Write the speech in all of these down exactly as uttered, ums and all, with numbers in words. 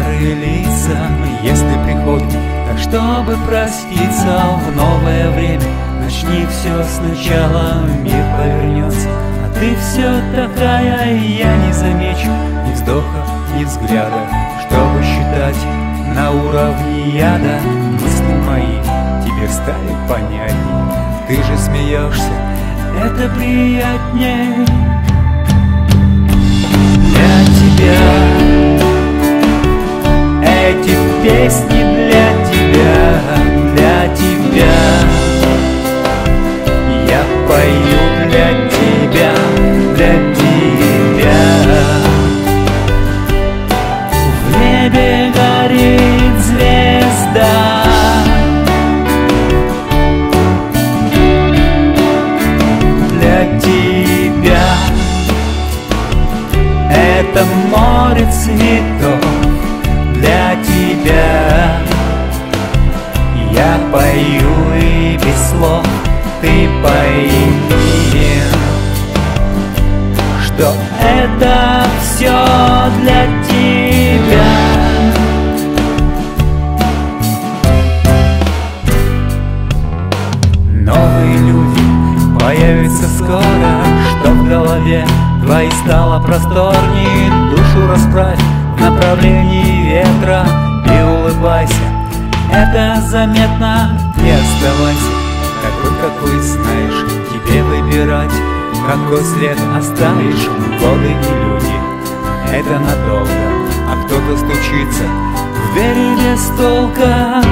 старые лица, если приходят, так чтобы проститься в новое время. Начни все сначала, мир повернется, а ты все такая, я не замечу ни вздоха, ни взгляда, чтобы считать на уровне яда. Мысли мои тебе стали понятней, ты же смеешься, это приятней. Для тебя эти песни, для тебя, для тебя я пою, для тебя, для тебя. В небе горит звезда, для тебя. Это море цветов для тебя. Я пою и без слов ты пойми, что это все для тебя. Новые люди появятся скоро, что в голове твоей стало просторней. Душу расправь в направлении ветра и улыбайся, это заметно. Не оставайся такой, какой знаешь, тебе выбирать, какой след оставишь. Годы и люди — это надолго, а кто-то стучится в двери без толка.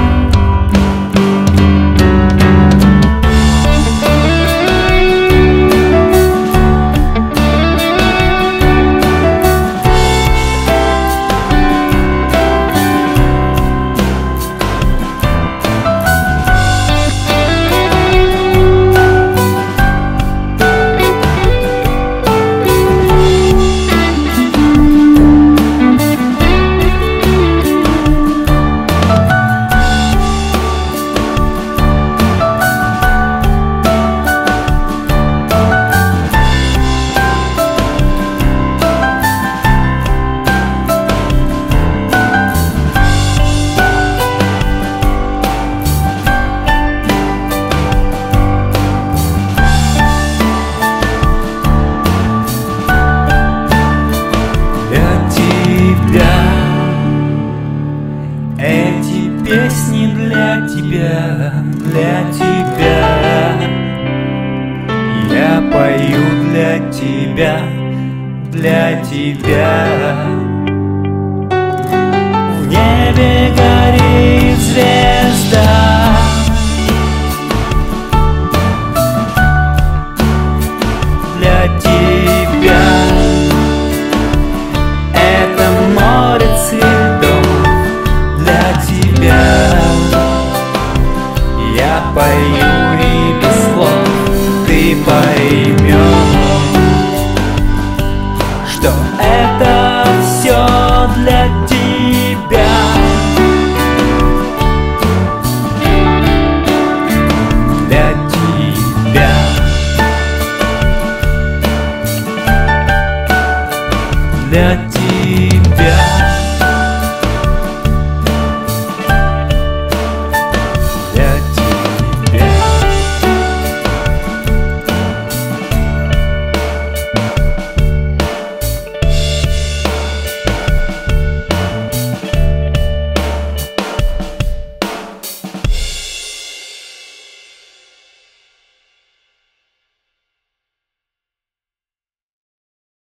Эти песни для тебя, для тебя. Я пою для тебя, для тебя. В небе горит звезда, для тебя. Это море цветов для тебя. Я пою и без слов ты поймешь, что это все для тебя. Для тебя. Для тебя.